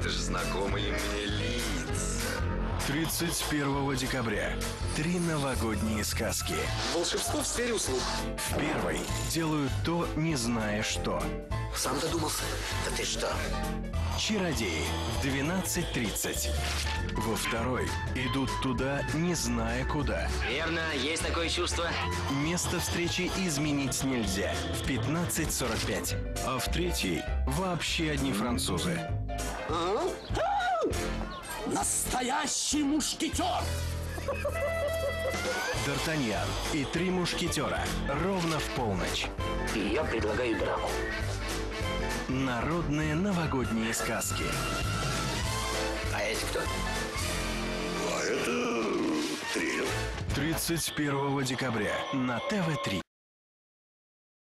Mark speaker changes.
Speaker 1: это же знакомые мне лица.
Speaker 2: 31 декабря 3 новогодние сказки.
Speaker 3: Волшебство в сфере услуг.
Speaker 2: В первой делают то, не зная что.
Speaker 3: Сам додумался? Да ты что?
Speaker 2: Чародеи в 12:30. Во второй идут туда, не зная куда.
Speaker 4: Верно, есть такое чувство.
Speaker 2: Место встречи изменить нельзя в 15:45. А в третьей вообще одни французы.
Speaker 5: Настоящий мушкетер!
Speaker 2: Д'Артаньян и 3 мушкетера ровно в полночь.
Speaker 5: И я предлагаю драку.
Speaker 2: Народные новогодние сказки.
Speaker 3: А это кто?
Speaker 1: А это триллер.
Speaker 2: 31 декабря на ТВ-3.